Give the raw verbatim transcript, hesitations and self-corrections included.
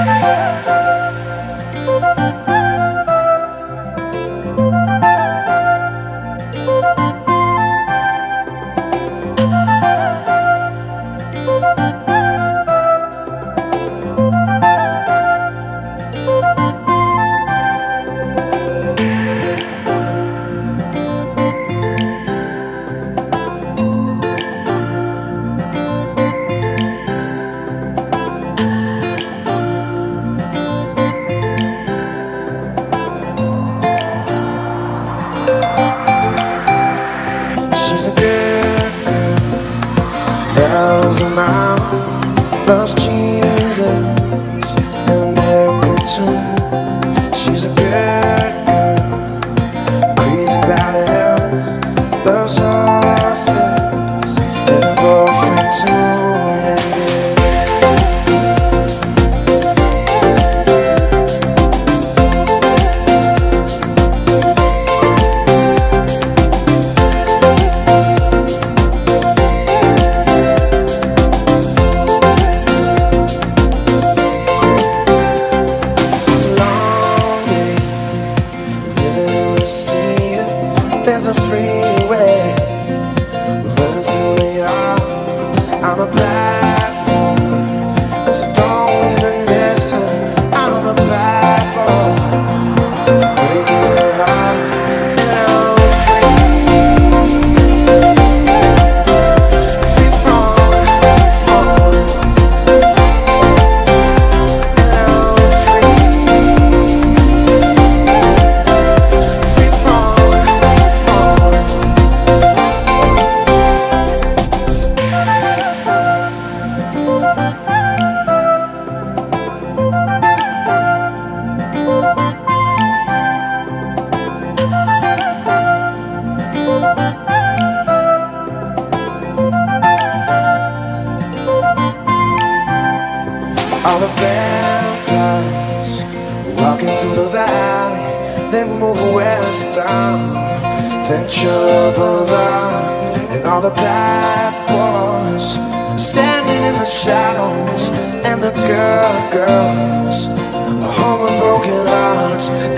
She's a good girl, loves the mountain, loves Jesus and America too. She's a good girl, crazy about hills, loves horses and a boyfriend too. There's a freeway running through the yard. I'm a bad boy, so don't even listen. I'm a bad boy, breaking the heart, and I'm free, free falling, falling, and I'm free, free falling. All the vampires walking through the valley, they move west down Ventura Boulevard. And all the bad boys standing in the shadows, and the good girls are home with broken hearts.